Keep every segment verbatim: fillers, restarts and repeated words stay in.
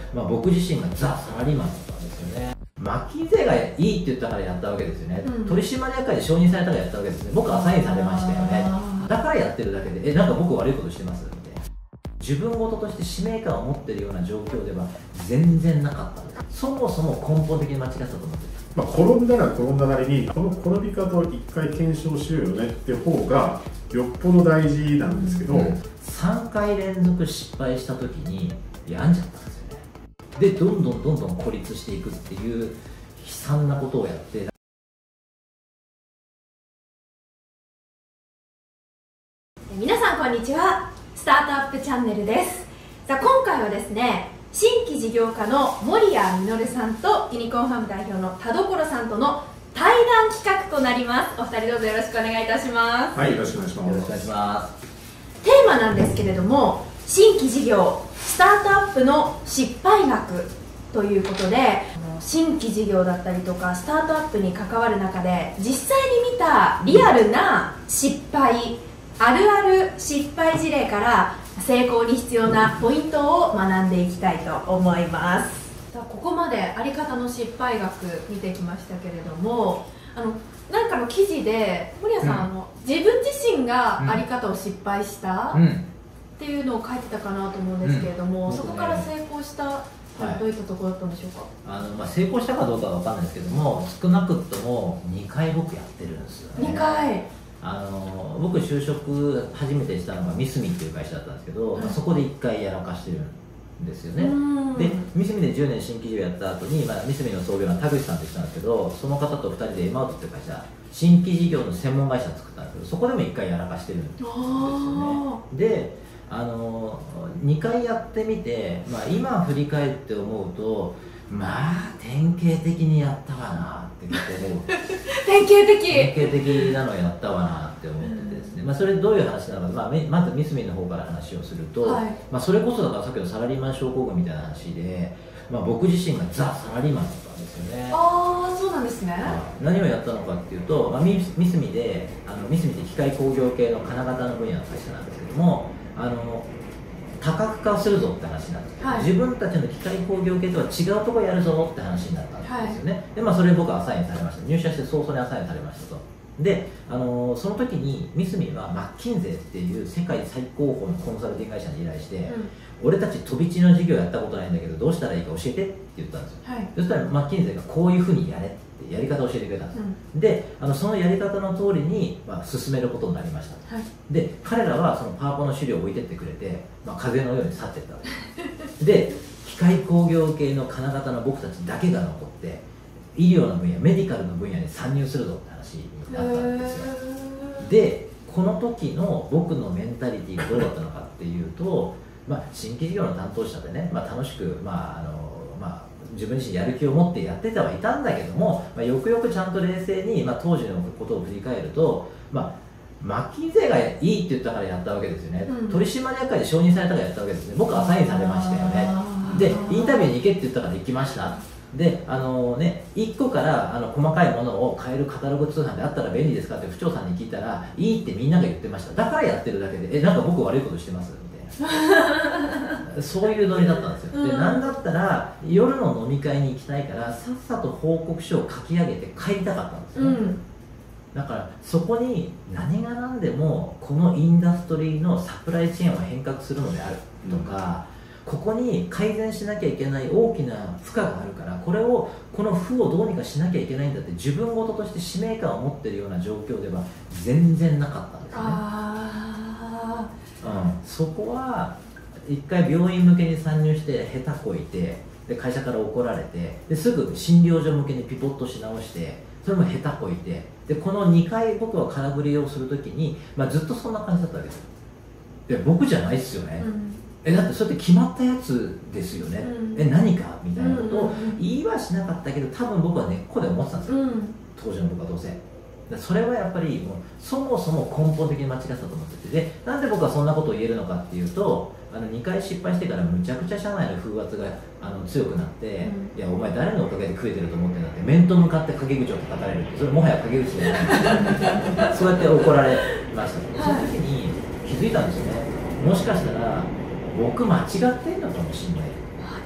まあ、僕自身がザ・サラリーマンだったんですよね。マッキンゼーがいいって言ったからやったわけですよね、うん、取締役会で承認されたからやったわけですね。僕はアサインされましたよね。だからやってるだけで、え、なんか僕悪いことしてますみたいな、自分事として使命感を持ってるような状況では全然なかったんです。そもそも根本的に間違ったと思ってまあ転んだら転んだなりに、この転び方を一回検証しようよねって方がよっぽど大事なんですけど、うん、 さんかい連続失敗した時に病んじゃったんですよね。でどんどんどんどん孤立していくっていう悲惨なことをやって、 皆さんこんにちは。スタートアップチャンネルです。さあ今回はですね、新規事業家の森谷実さんとユニコーンファーム代表の田所さんとの対談企画となります。お二人どうぞよろしくお願いいたします。 はい、よろしくお願いします。 よろしくお願いします。 テーマなんですけれども、新規事業スタートアップの失敗学ということで、新規事業だったりとかスタートアップに関わる中で実際に見たリアルな失敗、あるある失敗事例から成功に必要なポイントを学んでいきたいと思います。さあここまであり方の失敗学見てきましたけれども、あのなんかの記事で森谷さん、うん、あの自分自身があり方を失敗した、うん、っていうのを書いてたかなと思うんですけれども、うん、そこから成功した、はい、どういったところだったんでしょうか。 あの、まあ、成功したかどうかは分かんないですけども、少なくともにかい僕やってるんですよね。 にかいあの僕就職初めてしたのがミスミっていう会社だったんですけど、うん、まあ、そこでいっかいやらかしてるんですよね。でミスミでじゅうねん新規事業やった後に、まあ、ミスミの創業の田口さんって人なんですけど、その方とふたりでエマウトっていう会社、新規事業の専門会社を作ったんですけど、そこでもいっかいやらかしてるんですよね。であのにかいやってみて、まあ、今振り返って思うと、まあ典型的にやったわなって思う典型的典型的なのやったわなって思っててですね、まあ、それどういう話なのか、まあ、まずミスミの方から話をすると、はい、まあ、それこそだからさっきのサラリーマン症候群みたいな話で、まあ、僕自身がザ・サラリーマンだったんですよね。 ああ、そうなんですね。 何をやったのかっていうと、まあ、ミスミであのミスミって機械工業系の金型の分野の会社なんですけども、あの多角化するぞって話なんですけど、はい、自分たちの機械工業系とは違うところやるぞって話になったんですよね。はい、でまあ、それ僕はアサインされました。入社して早々にアサインされましたと。で、あのー、その時にミスミはマッキンゼーっていう世界最高峰のコンサルティング会社に依頼して、うん、俺たち飛び地の事業やったことないんだけどどうしたらいいか教えてって言ったんですよ。はい、そしたらマッキンゼーがこういうふうにやれってやり方を教えてくれたんですよ。うん、であのそのやり方の通りに、まあ、進めることになりました。はい、で彼らはそのパワポの資料を置いてってくれて、まあ、風のように去っていったわけで機械工業系の金型の僕たちだけが残って医療の分野、メディカルの分野に参入するぞって話になったんですよ。でこの時の僕のメンタリティーがどうだったのかっていうと、まあ、新規事業の担当者でね、まあ、楽しく、まああのまあ、自分自身やる気を持ってやっててはいたんだけども、まあ、よくよくちゃんと冷静に、まあ、当時のことを振り返ると、まあ、マッキンゼーがいいって言ったからやったわけですよね。うん、取締役会で承認されたからやったわけですね。僕はアサインされましたよね。でインタビューに行けって言ったから行きました。であのね、いっこからあの細かいものを買えるカタログ通販であったら便利ですかって府長さんに聞いたらいいってみんなが言ってました。だからやってるだけで、えなんか僕悪いことしてますみたいなそういうノリだったんですよ。でなんだったら夜の飲み会に行きたいからさっさと報告書を書き上げて帰りたかったんですよね。うん、だからそこに何が何でもこのインダストリーのサプライチェーンを変革するのであるとか、うん、ここに改善しなきゃいけない大きな負荷があるから、これをこの負をどうにかしなきゃいけないんだって自分事として使命感を持っているような状況では全然なかったんですよね。あ、うん、そこは一回病院向けに参入して下手こいて、で会社から怒られて、ですぐ診療所向けにピポッとし直して、それも下手こいて、でこのにかい僕は空振りをするときに、まあ、ずっとそんな感じだったわけですよ。いや僕じゃないっすよね、うん、えだってそれって決まったやつですよね、うん、え何かみたいなことを言いはしなかったけど、多分僕は根っこで思ってたんですよ、うん、当時の僕はどうせ。それはやっぱりもうそもそも根本的に間違ったと思ってて、でなんで僕はそんなことを言えるのかっていうと、あのにかい失敗してからむちゃくちゃ社内の風圧があの強くなって、うん、いやお前誰のおかげで食えてると思ってんだって面と向かって陰口を叩かれるって、それもはや陰口じゃないそうやって怒られました。その時に気づいたんですよね。もしかしたら僕間違ってんのかもしれない。 あでもそ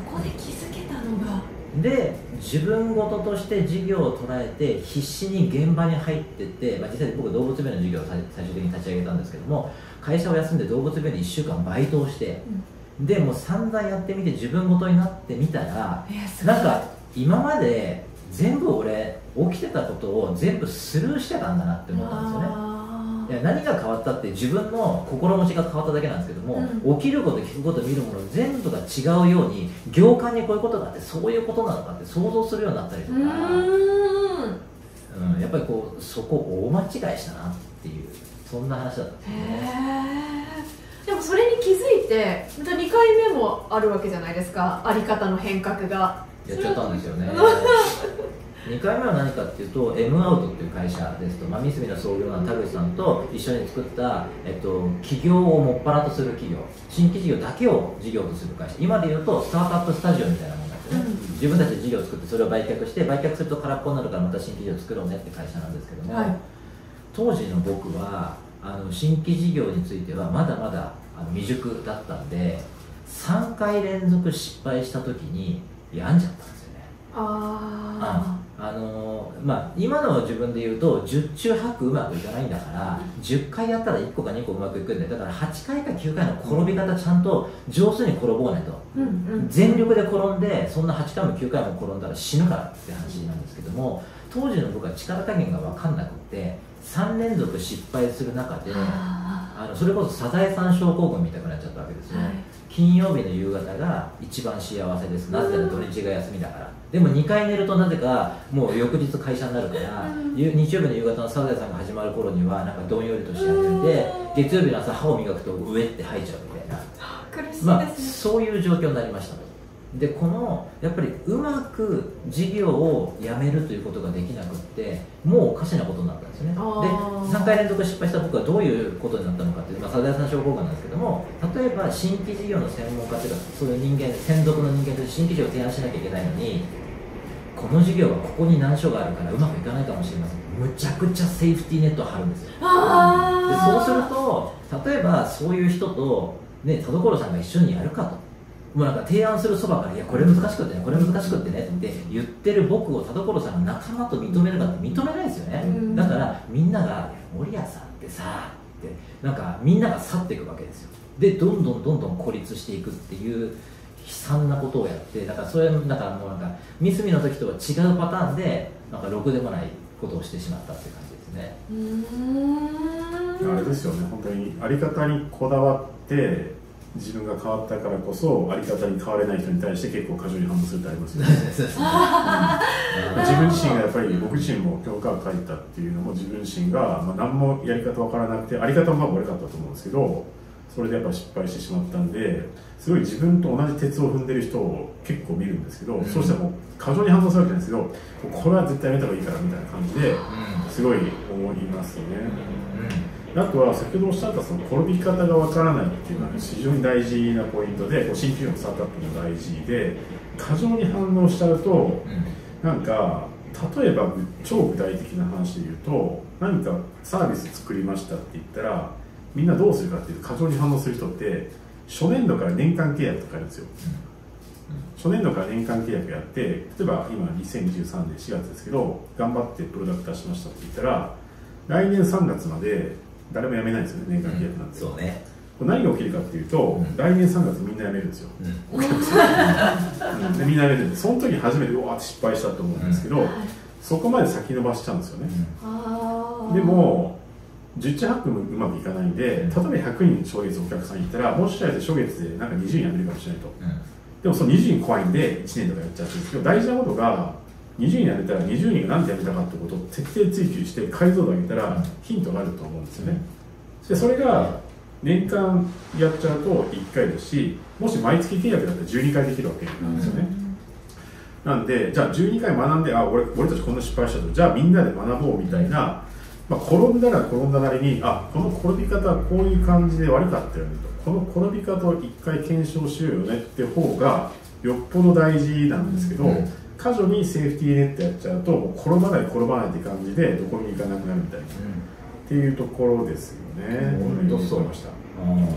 こで気づけたのがで自分事として事業を捉えて必死に現場に入ってって、まあ、実際僕動物病院の事業を最終的に立ち上げたんですけども、会社を休んで動物病院にいっしゅうかんバイトをして、うん、でもう散々やってみて自分事になってみたら、なんか今まで全部俺起きてたことを全部スルーしてたんだなって思ったんですよね。いや何が変わったって自分の心持ちが変わっただけなんですけども、うん、起きること聞くこと見るもの全部が違うように、業界にこういうことがあってそういうことなのかって想像するようになったりとか、うん、うん、やっぱりこうそこ大間違いしたなっていう、そんな話だったんですよね。 でもそれに気づいてまたにかいめもあるわけじゃないですか、あり方の変革がやっちゃったんですよね。にかいめは何かっていうと エムアウトっていう会社ですと、まあ、三角の創業の田口さんと一緒に作った、えっと、起業をもっぱらとする企業、新規事業だけを事業とする会社、今でいうとスタートアップスタジオみたいなものなんですよね、うん、自分たちで事業を作ってそれを売却して、売却すると空っぽになるからまた新規事業を作ろうねって会社なんですけども、はい、当時の僕はあの新規事業についてはまだまだあの未熟だったんで、さんかい連続失敗した時に病んじゃったんですよね。ああのー、まあ今の自分で言うとじゅっ中はちうまくいかないんだから、うん、じゅっかいやったらいっこかにこうまくいくんだよ。だからはちかいかきゅうかいの転び方ちゃんと上手に転ぼうねと、うんうん、全力で転んでそんなはちかいもきゅうかいも転んだら死ぬからって話なんですけども、当時の僕は力加減が分かんなくてさんれんぞく失敗する中で、あのそれこそサザエさん症候群みたいになっちゃったわけですよ、はい、金曜日の夕方が一番幸せです、なぜなら土日が休みだから。でもにかい寝るとなぜかもう翌日会社になるから、日曜日の夕方のサザエさんが始まる頃にはなんかどんよりとし始めて、月曜日の朝歯を磨くと上って吐いちゃうみたいな、 苦しいですね。 まあ、そういう状況になりましたと。でこのやっぱりうまく事業をやめるということができなくってもうおかしなことになったんですよね。でさんかい連続失敗した僕はどういうことになったのかっていう、まあ、サザエさん症候群なんですけども、例えば新規事業の専門家というかそういう人間、専属の人間として新規事業を提案しなきゃいけないのに、この事業はここに難所があるからうまくいかないかもしれません、むちゃくちゃセーフティーネットを張るんですよ。でそうすると例えばそういう人と、ね、田所さんが一緒にやるかと、もうなんか提案するそばから、いやこれ難しくってね、これ難しくってねって言ってる僕を田所さんが仲間と認めるかって認めないですよね、うん、だからみんなが守谷さんってさってなんかみんなが去っていくわけですよ。でどんどんどんどん孤立していくっていう悲惨なことをやって、だからそれだからもうなんか三角の時とは違うパターンでなんかろくでもないことをしてしまったっていう感じですね。 うーん、 あれですよね、本当にあり方にこだわって自分が変わったからこそあり方に変われない人に対して結構過剰に反応するってありますよね。自分自身がやっぱり僕自身も教科を書いたっていうのも自分自身が、まあ、何もやり方分からなくてあり方もまあ悪かったと思うんですけど、それでやっぱ失敗してしまったんで、すごい自分と同じ鉄を踏んでる人を結構見るんですけど、うん、そうしたらもう過剰に反応するわけなんですけど、これは絶対やめた方がいいからみたいな感じですごい思いますよね。うん、あとは先ほどおっしゃったその転び方がわからないっていうのは非常に大事なポイントで、新規事業のスタートアップも大事で、過剰に反応しちゃうと、なんか例えば超具体的な話で言うと、何かサービス作りましたって言ったらみんなどうするかっていうと、過剰に反応する人って初年度から年間契約とかあるんですよ。初年度から年間契約やって、例えば今にせんにじゅうさんねんしがつですけど、頑張ってプロダクト出しましたって言ったら来年さんがつまで誰も辞めないんですよね、年間契約なんで、うん、そうね、これ何が起きるかっていうと、うん、来年さんがつみんな辞めるんですよ、うん、お客さん、うん、でみんな辞めるんで、その時に初めてうわーって失敗したと思うんですけど、うん、そこまで先延ばしちゃうんですよね、うん、でも十中八九もうまくいかないんで、例えばひゃくにん初月お客さんいたら、もしかして初月でなんかにじゅうにん辞めるかもしれないと、うん、でもそのにじゅうにん怖いんでいちねんとかやっちゃうんですけど、大事なことがにじゅうにん辞めたらにじゅうにんが何で辞めたかってことを徹底追求して解像度を上げたらヒントがあると思うんですよね。でそれが年間やっちゃうといっかいですし、もし毎月契約だったらじゅうにかいできるわけなんですよね、うん、なんでじゃあじゅうにかい学んで、あ 俺, 俺たちこんな失敗したと、じゃあみんなで学ぼうみたいな、まあ、転んだら転んだなりに、あこの転び方はこういう感じで悪かったよねと、この転び方をいっかい検証しようよねって方がよっぽど大事なんですけど、うん、過剰にセーフティーネットやっちゃうと、もう転ばない転ばないって感じでどこにも行かなくなるみたいな、うん、っていうところですよね。 本当そうました。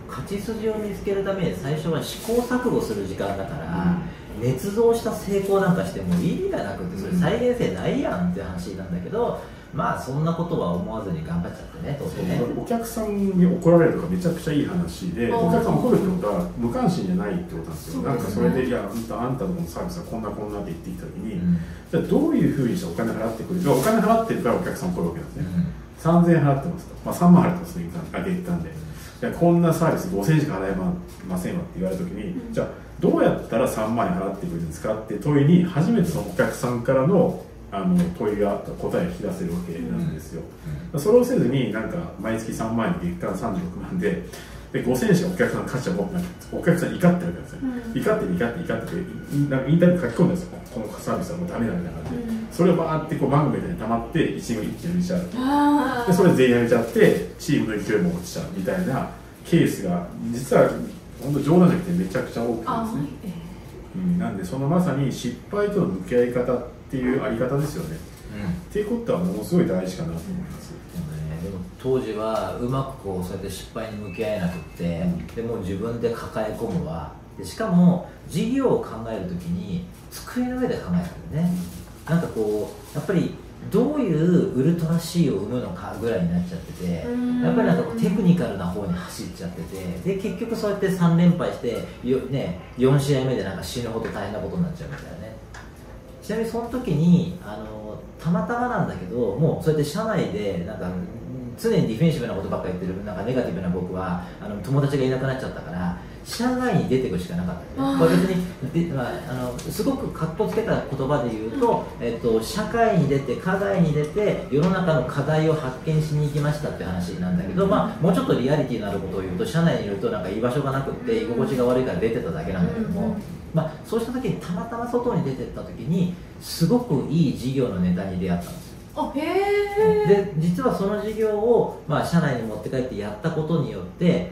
勝ち筋を見つけるために最初は試行錯誤する時間だから、うん、捏造した成功なんかしても意味がなくてそれ再現性ないやんって話なんだけど、まあそんなことは思わずに頑張っちゃってね、当然ね。 お客さんに怒られるとかめちゃくちゃいい話で、お客さん怒るってことは無関心じゃないってことなんですよ。なんかそれで、いや、あんた、あんたのこのサービスはこんなこんなって言ってきたときに、うん、じゃあどういうふうにしてお金払ってくるか、お金払ってるからお客さん怒るわけなんですね。うん、さんぜんえん払ってますと、まあ、さんまん払ってますね、あげたんで。いやこんなサービスごせんえんしか払えませんわって言われたときに、うん、じゃあどうやったらさんまんえん払ってくれるんですかって問いに初めてそのお客さんからのあの問いが答えを引き出せるわけなんですよ、うん、それをせずになんか毎月さんまんえんで月間さんじゅうろくまんででごせんえんしかお客さんの価値を持ってないお客さん怒ってるわけですよ、うん、怒ってる怒ってる怒ってるなんかインタビュー書き込んだんですよこのサービスはもうダメだみたいな感じで、うん、それをバーってこうマグみたいに溜まって一部一気にやめちゃうでそれ全員やめちゃってチームの勢いも落ちちゃうみたいなケースが実は本当冗談じゃなくてめちゃくちゃ多くてですね、うん、なんでそのまさに失敗との向き合い方っていうあり方ですよね、うん、っていうことはものすごい大事かなと思います、 うん、でも当時はうまくこうそうやって失敗に向き合えなくって、うん、でもう自分で抱え込むわでしかも事業を考えるときに机の上で考えるんだよね、うん、なんかこうやっぱりどういうウルトラ C を生むのかぐらいになっちゃっててやっぱりなんかテクニカルな方に走っちゃっててで結局そうやってさん連敗してよ、ね、よん試合目でなんか死ぬほど大変なことになっちゃうみたいなね。ちなみにその時にあのたまたまなんだけどもうそうやって社内でなんか常にディフェンシブなことばっかり言ってるなんかネガティブな僕はあの友達がいなくなっちゃったから社外に出ていくしかなかったね。これ別にで、まあ、あのすごくかっこつけた言葉で言うと、えっと、社会に出て課外に出て世の中の課題を発見しに行きましたって話なんだけど、まあ、もうちょっとリアリティのあることを言うと社内にいるとなんか居場所がなくって居心地が悪いから出てただけなんだけども、まあ、そうした時にたまたま外に出てった時にすごくいい事業のネタに出会ったんですよ。 あへで実はその事業を、まあ、社内に持って帰ってやったことによって、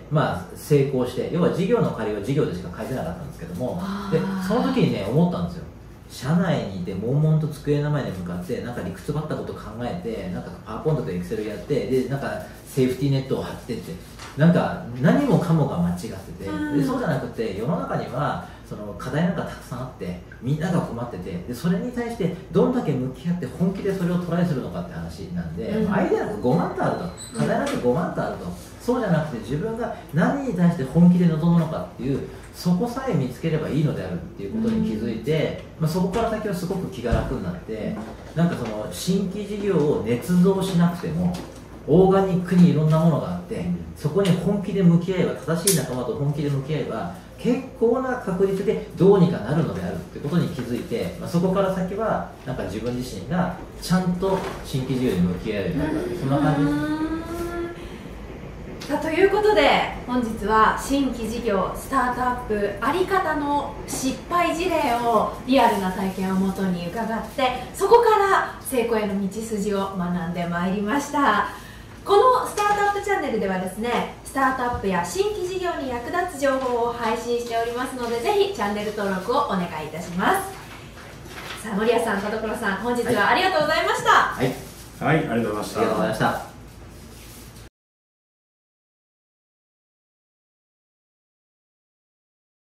まあ、成功して要は事業の借りは事業でしか返せなかったんですけどもでその時にね思ったんですよ。社内にいて悶々と机の前に向かってなんか理屈ばったこと考えてなんかパワーポイントとエクセルやってでなんかセーフティーネットを張ってってなんか何もかもが間違っててでそうじゃなくて世の中にはその課題なんかたくさんあってみんなが困っててでそれに対してどんだけ向き合って本気でそれをトライするのかって話なんで、うん、アイデアなんかごまんとあると課題なんかごまんとあるとそうじゃなくて自分が何に対して本気で臨むのかっていうそこさえ見つければいいのであるっていうことに気づいて、うんまあ、そこから先はすごく気が楽になってなんかその新規事業を捏造しなくてもオーガニックにいろんなものがあってそこに本気で向き合えば正しい仲間と本気で向き合えば結構な確率でどうにかなるのであるってことに気づいて、まあ、そこから先はなんか自分自身がちゃんと新規事業に向き合えるようになるそんな感じですね。 さあということで本日は新規事業スタートアップあり方の失敗事例をリアルな体験をもとに伺ってそこから成功への道筋を学んでまいりました。このスタートアップチャンネルではですねスタートアップや新規事業に役立つ情報を配信しておりますのでぜひチャンネル登録をお願いいたします。さあ森谷さん田所さん本日はありがとうございました。 はい、 はい、ありがとうございました。 ありがとうございました。